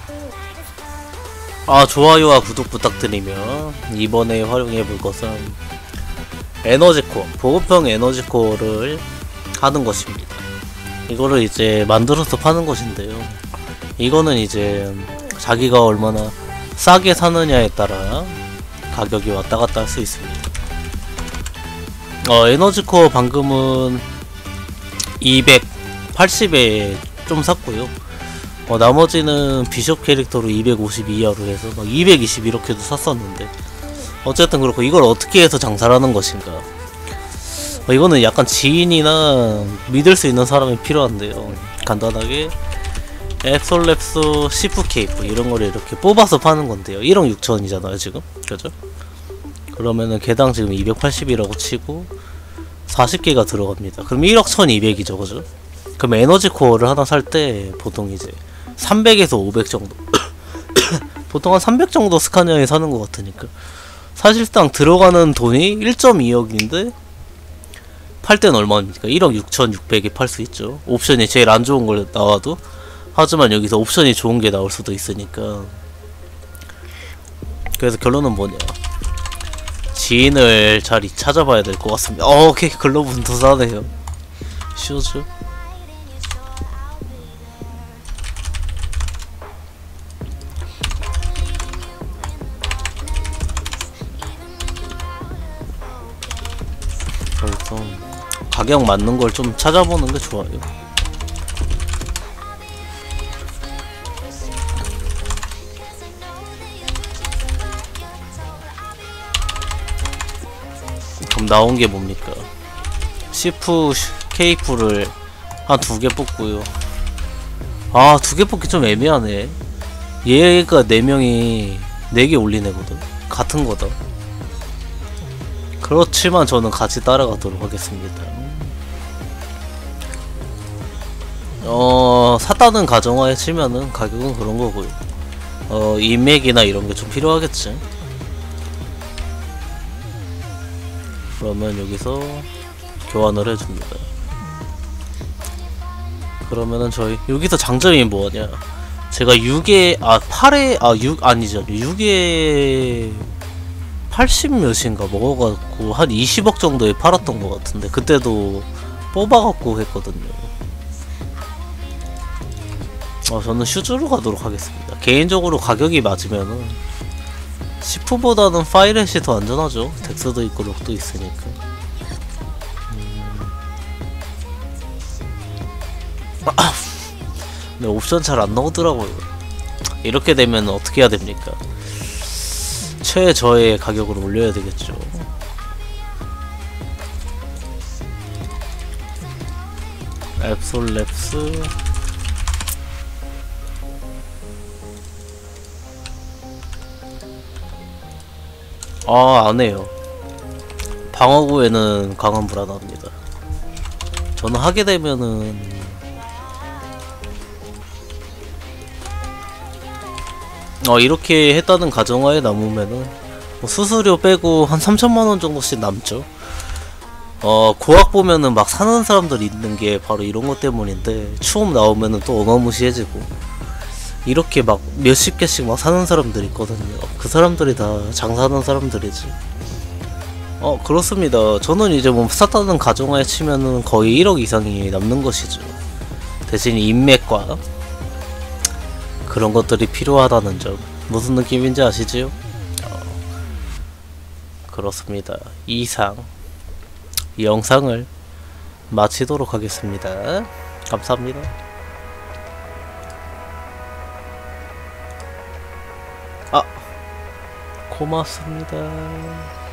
좋아요와 구독 부탁드리며 이번에 활용해볼 것은 에너지코어, 보급형 에너지코어를 하는 것입니다. 이거를 이제 만들어서 파는 것인데요. 이거는 이제 자기가 얼마나 싸게 사느냐에 따라 가격이 왔다갔다 할 수 있습니다. 에너지코어 방금은 280에 좀 샀고요. 나머지는 비숍 캐릭터로 250 이하로 해서 막 220 이렇게도 샀었는데, 어쨌든 그렇고 이걸 어떻게 해서 장사를 하는 것인가. 이거는 약간 지인이나 믿을 수 있는 사람이 필요한데요. 간단하게 앱솔랩스 시프 케이프 이런 거를 이렇게 뽑아서 파는 건데요. 1억 6천이잖아요 지금, 그죠? 그러면은 개당 지금 280이라고 치고 40개가 들어갑니다. 그럼 1억 1200이죠, 그죠? 그럼 에너지 코어를 하나 살 때 보통 이제 300에서 500 정도 보통 한 300 정도 스카니아에 사는 것 같으니까 사실상 들어가는 돈이 1.2억인데 팔 땐 얼마입니까? 1억 6,600에 팔 수 있죠. 옵션이 제일 안 좋은 걸 나와도. 하지만 여기서 옵션이 좋은 게 나올 수도 있으니까. 그래서 결론은 뭐냐, 지인을 잘 찾아봐야 될 것 같습니다. 오케이, 글로브는 더 싸네요. 슈즈 그래서 가격 맞는 걸 좀 찾아보는 게 좋아요. 그럼 나온 게 뭡니까? 시프 케이프를 한 2개 뽑고요. 2개 뽑기 좀 애매하네. 얘가 4명이 4개 올린 애거든. 같은 거다. 그렇지만 저는 같이 따라가도록 하겠습니다. 샀다는 가정하에 치면은 가격은 그런 거고요. 인맥이나 이런 게 좀 필요하겠지. 그러면 여기서 교환을 해줍니다. 그러면은 저희 여기서 장점이 뭐냐, 제가 6에 8에 6 아니죠, 6에 80 몇인가 먹어갖고 한 20억 정도에 팔았던 것 같은데, 그때도 뽑아갖고 했거든요. 저는 슈즈로 가도록 하겠습니다. 개인적으로 가격이 맞으면은 시프보다는 파이렛이 더 안전하죠. 덱스도 있고 록도 있으니까. 근데 옵션 잘 안 나오더라고요. 이렇게 되면 어떻게 해야 됩니까? 최저의 가격으로 올려야 되겠죠. 앱솔랩스 안해요. 방어구에는 강한 불안합니다. 저는 하게 되면은 이렇게 했다는 가정하에 남으면은 수수료 빼고 한 3천만원 정도씩 남죠. 고학 보면은 막 사는 사람들 있는 게 바로 이런 것 때문인데, 추업 나오면은 또 어마무시해지고, 이렇게 막 몇십 개씩 막 사는 사람들이 있거든요. 그 사람들이 다 장사하는 사람들이지. 그렇습니다. 저는 이제 뭐 샀다는 가정하에 치면은 거의 1억 이상이 남는 것이죠. 대신 인맥과 그런 것들이 필요하다는 점, 무슨 느낌인지 아시지요? 그렇습니다. 이상 이 영상을 마치도록 하겠습니다. 감사합니다. 고맙습니다.